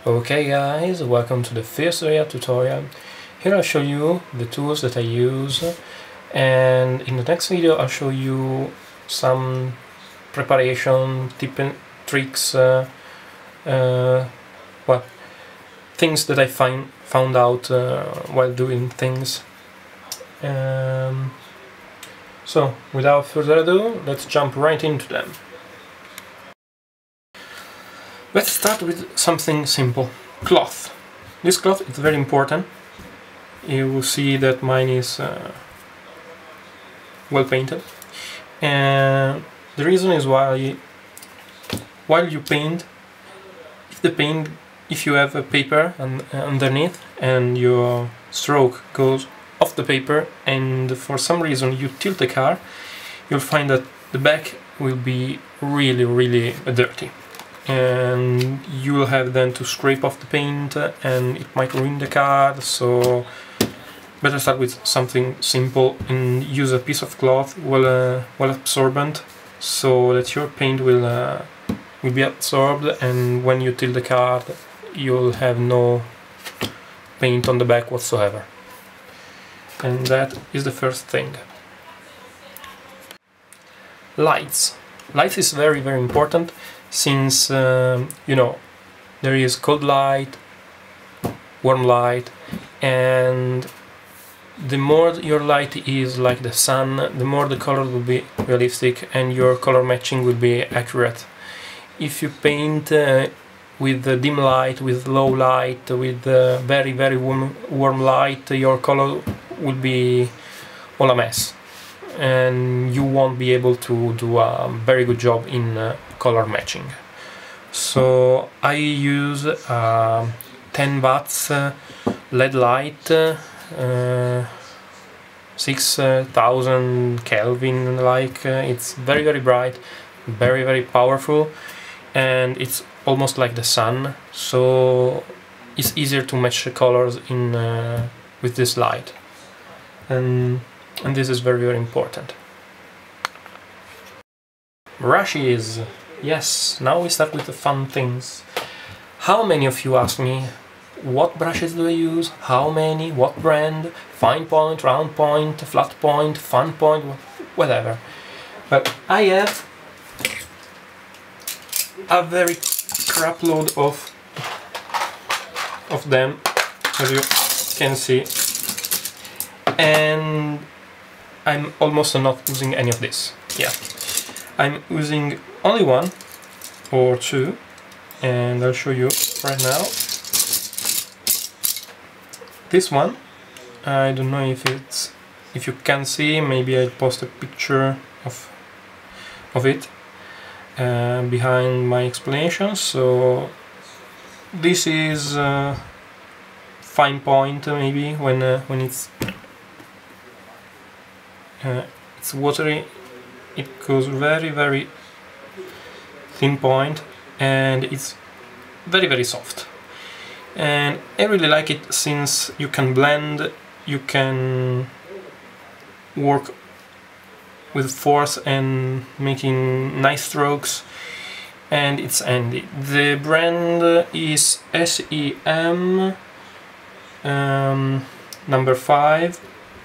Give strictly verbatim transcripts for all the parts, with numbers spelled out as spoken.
Okay guys, welcome to the first area tutorial. Here I'll show you the tools that I use, and in the next video I'll show you some preparation tip and tricks, uh, uh, well, things that I find found out uh, while doing things. Um, so without further ado, let's jump right into them. Let's start with something simple. Cloth. This cloth is very important. You will see that mine is uh, well painted. And the reason is why while you paint, if the paint, if you have a paper and, uh, underneath and your stroke goes off the paper and for some reason you tilt the car, you'll find that the back will be really really dirty. And you will have then to scrape off the paint and it might ruin the car, so better start with something simple and use a piece of cloth well, uh, well absorbent, so that your paint will, uh, will be absorbed, and when you tilt the car you'll have no paint on the back whatsoever. And that is the first thing. Lights. Lights is very very important, since um, you know, there is cold light, warm light, and the more your light is like the sun, the more the color will be realistic and your color matching will be accurate. If you paint uh, with the dim light, with low light, with uh, very very warm, warm light, your color will be all a mess and you won't be able to do a very good job in uh, color matching. So I use uh, ten watts uh, L E D light, uh, six thousand Kelvin, like uh, it's very very bright, very very powerful, and it's almost like the sun, so it's easier to match the colors in uh, with this light, and and this is very very important. Brushes. Yes, now we start with the fun things. How many of you ask me, what brushes do I use? How many? What brand? Fine point, round point, flat point, fun point, whatever. But I have a very crap load of of them, as you can see, and I'm almost not using any of this. Yeah, I'm using only one or two, and I'll show you right now. This one, I don't know if it's if you can see, maybe I'll post a picture of of it uh, behind my explanation. So this is uh, fine point, maybe when uh, when it's uh, it's watery, it goes very very thin point and it's very very soft, and I really like it since you can blend, you can work with force and making nice strokes, and it's handy. The brand is S E M um, number five,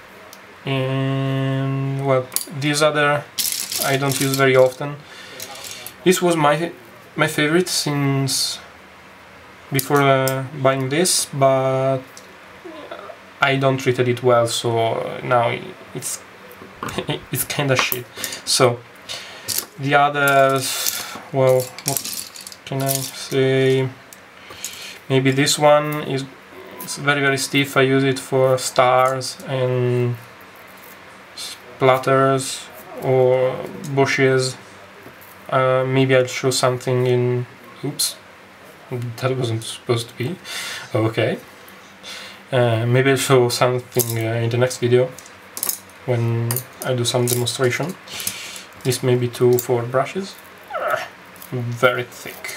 and well, these other I don't use very often. This was my my favorite since before uh, buying this, but I don't treated it well, so now it's it's kinda shit. So the others, well, what can I say? Maybe this one is it's very very stiff. I use it for stars and splatters or bushes. Uh, maybe I'll show something in... Oops, that wasn't supposed to be. Okay. Uh, maybe I'll show something uh, in the next video when I do some demonstration. This may be two for brushes. Very thick.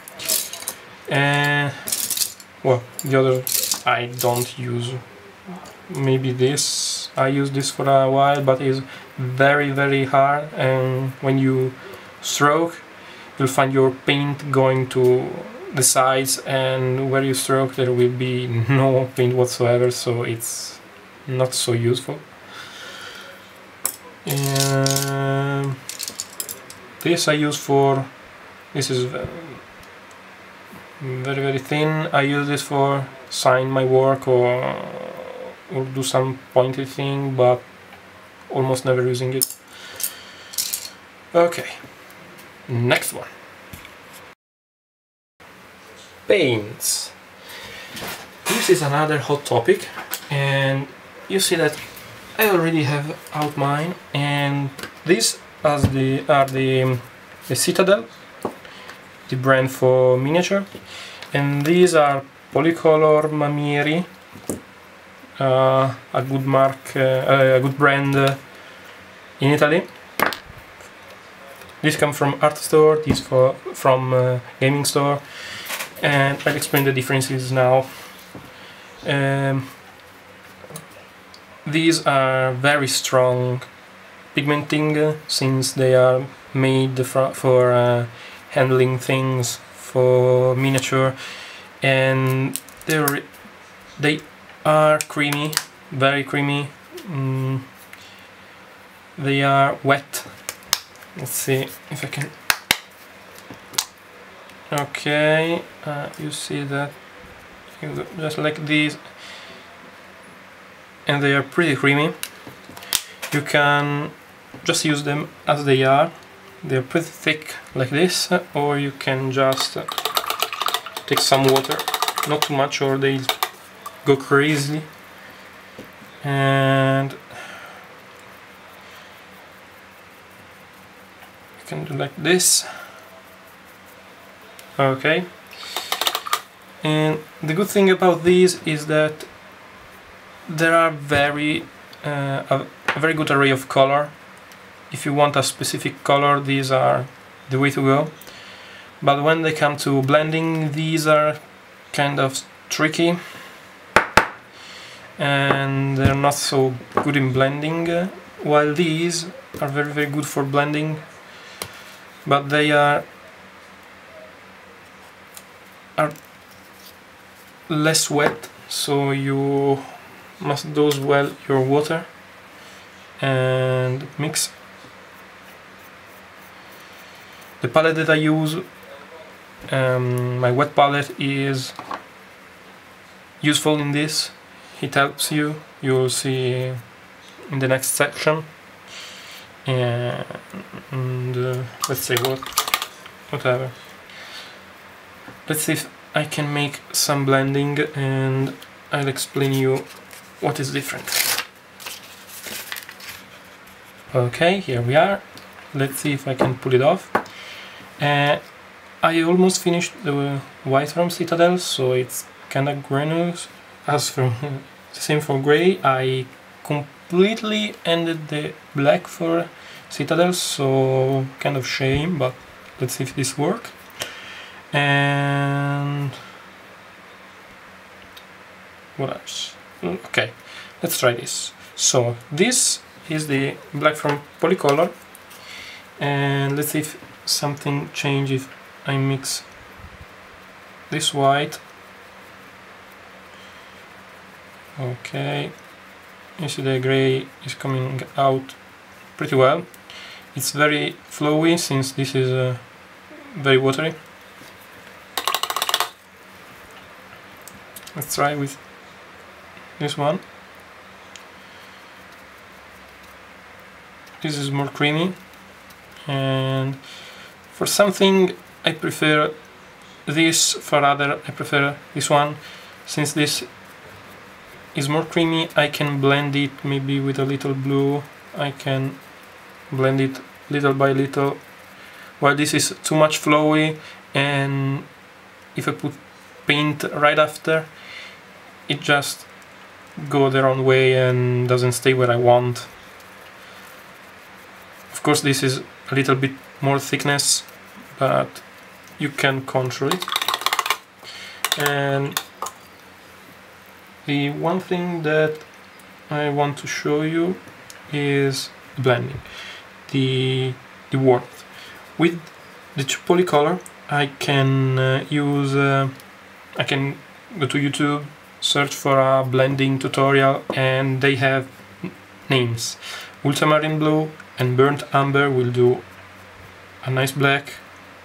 And well, the other I don't use. Maybe this, I use this for a while, but it's very very hard, and when you stroke you'll find your paint going to the sides, and where you stroke there will be no paint whatsoever, so it's not so useful. Um, this I use for, this is very very thin. I use this for sign my work or or do some pointy thing, but almost never using it. Okay, next one. Paints. This is another hot topic, and you see that I already have out mine, and these as the are the, the Citadel, the brand for miniature, and these are Polycolor Mamieri, uh, a good mark, uh, a good brand uh, in Italy. These come from Art Store, these for from uh, Gaming Store, and I'll explain the differences now. Um, these are very strong pigmenting, uh, since they are made for, for uh, handling things for miniature, and they're, they are creamy, very creamy. Mm, they are wet. Let's see if I can. Okay, uh, you see that, you just like these, and they are pretty creamy. You can just use them as they are. They're pretty thick like this, or you can just take some water, not too much or they go crazy, and you can do like this. Okay, and the good thing about these is that there are very uh, a, a very good array of color. If you want a specific color, these are the way to go. But when they come to blending, these are kind of tricky, and they're not so good in blending, uh, while these are very very good for blending, but they are are less wet, so you must dose well your water and mix. The palette that I use, um, my wet palette, is useful in this. It helps you, you'll see in the next section. And, and uh, let's see what, whatever. Let's see if I can make some blending, and I'll explain you what is different. Okay, here we are. Let's see if I can pull it off. Uh, I almost finished the white from Citadel, so it's kinda granules. As for the same for grey, I completely ended the black for Citadel, so kind of shame, but let's see if this works. And what else? Okay, let's try this. So this is the black from Polycolor, and let's see if something changes if I mix this white. Okay, you see the grey is coming out pretty well. It's very flowy since this is uh, very watery. Let's try with this one. This is more creamy, and for something I prefer this, for other I prefer this one. Since this is more creamy, I can blend it maybe with a little blue. I can blend it little by little, while this is too much flowy, and if I put paint right after, it just go the wrong way and doesn't stay where I want. Of course this is a little bit more thickness, but you can control it. And the one thing that I want to show you is blending, the, the warmth. With the Polycolor, I can uh, use, uh, I can go to YouTube, search for a blending tutorial, and they have names. Ultramarine blue and burnt umber will do a nice black,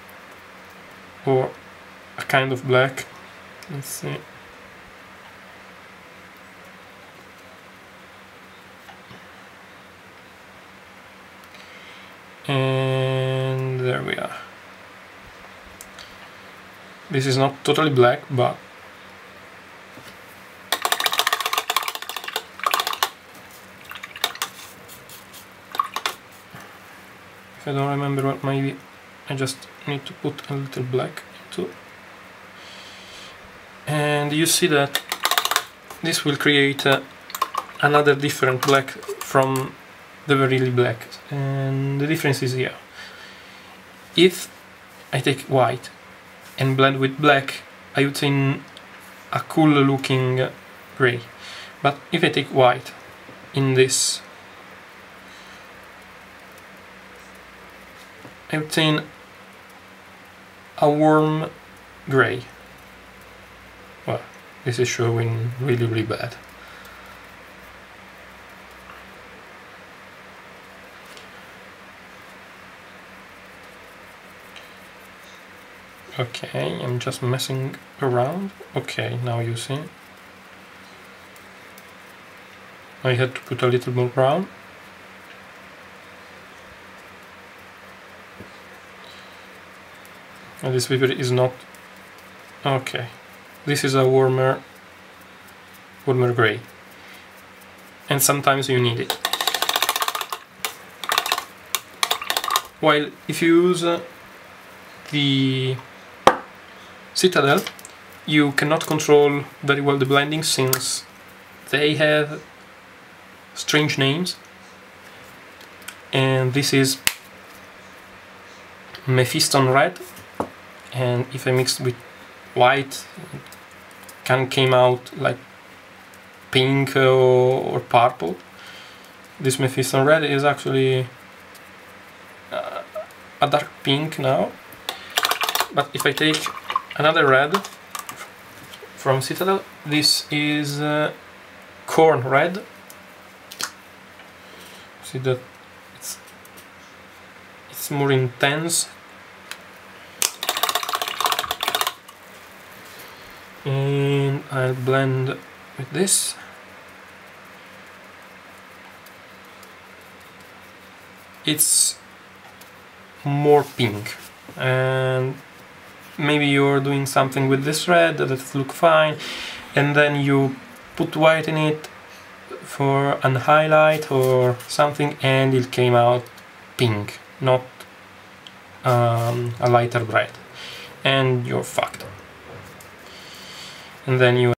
or a kind of black. Let's see. And there we are. This is not totally black, but if I don't remember what, maybe I just need to put a little black into. And you see that this will create uh, another different black from the really black, and the difference is here. If I take white and blend with black, I obtain a cool looking gray. But if I take white in this, I obtain a warm gray. Well, this is showing really really bad. Okay, I'm just messing around. Okay, now you see. I had to put a little more brown. And this paper is not... Okay, this is a warmer, warmer gray. And sometimes you need it. While if you use uh, the Citadel, you cannot control very well the blending, since they have strange names, and this is Mephiston red, and if I mixed with white, it can came out like pink or, or purple. This Mephiston red is actually uh, a dark pink now, but if I take another red from Citadel, this is uh, corn red. See that it's it's more intense, and I'll blend with this. It's more pink, and maybe you're doing something with this red that look fine, and then you put white in it for an highlight or something, and it came out pink, not um, a lighter red, and you're fucked. And then you